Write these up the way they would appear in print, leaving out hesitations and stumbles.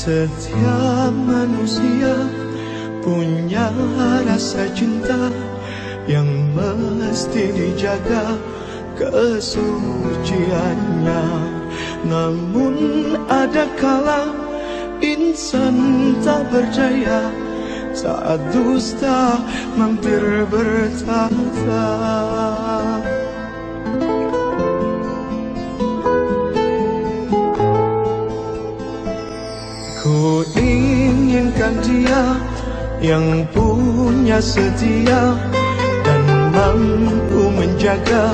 Setiap manusia punya rasa cinta yang mesti dijaga kesuciannya. Namun ada kala insan tak berdaya saat dusta mampir bertata. Ku inginkan dia yang punya setia dan mampu menjaga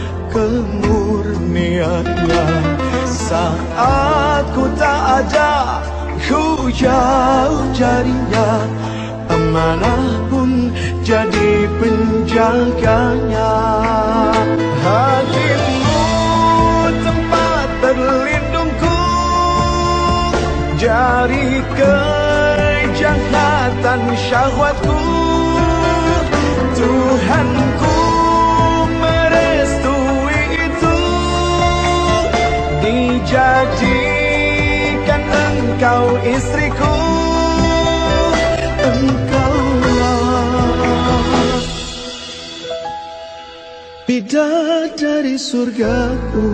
kemurniannya. Saat ku tak ada, ku jauh darinya, amanah pun jadi penjaganya. Hatimu tempat berlindungku dari kejahatan syahwatku. Tuhanku merestui itu, dijadikan engkau istriku. Engkaulah bidadari surgaku.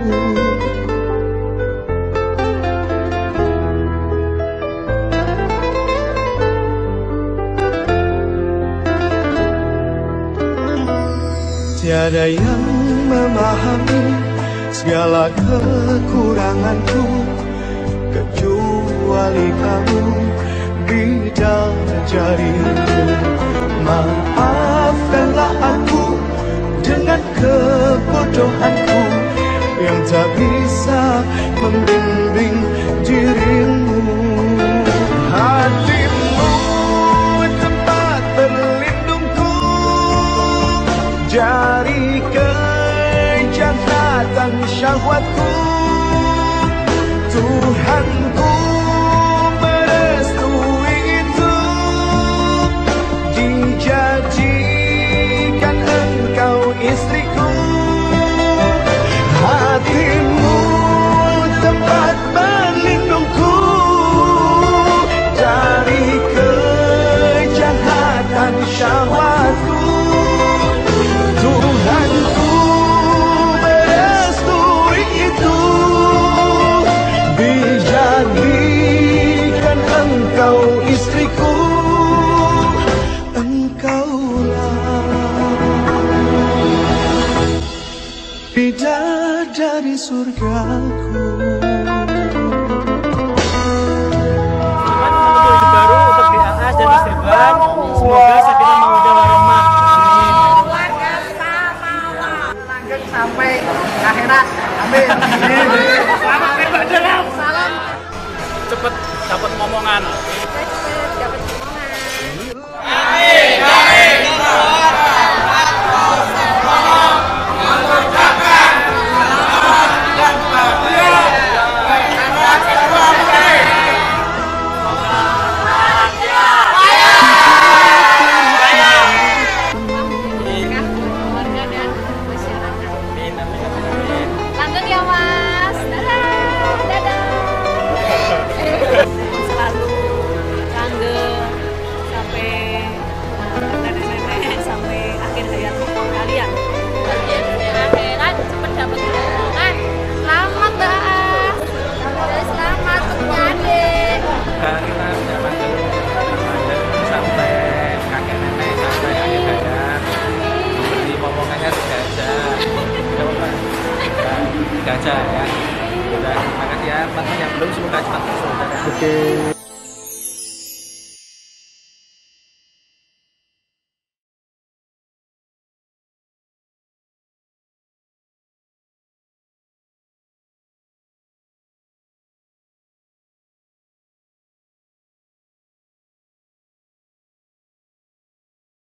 Tiada yang memahami segala kekuranganku kecuali kamu, bidadariku. Maafkanlah aku dengan kebodohanku yang tak bisa membimbing dirimu. Hatimu tempat berlindungku dari kejahatan syahwatku. Tuhanku merestui itu, dijadikan engkau istriku. Hatimu tempat berlindungku dari kejahatan syahwatku. Tuhanku merestui itu, dijadikan engkau istriku. Engkaulah bidadari surgaku. Selamat menuju hidup baru untuk di atas dan istriban. Semoga sakinah mawaddah warahmah. Sampai akhirat. Amin. Salam. Cepet dapat ngomongan. Dapat omongan. Amin. Amin. Langgeng ya Mas. Dadah. Dadah. Selalu langgeng sampai nenek-nenek, sampai akhir hayat kalian. Bagian dunia akhirat cepat dapat omongan. Selamat Mbak. Selamat punya adik. Kita dapat sampai kakek nenek, sampai akhir hayat. Seperti omongannya 3 jam. Coba 3 jam ya. Udah, terima kasih ya. Buat yang belum semoga cepat masuk. Oke.